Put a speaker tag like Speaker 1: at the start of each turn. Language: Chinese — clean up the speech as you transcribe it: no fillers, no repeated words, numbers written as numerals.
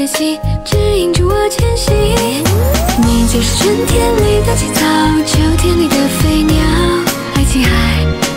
Speaker 1: 息，指引着我前行。你就是春天里的青草，秋天里的飞鸟，爱琴海。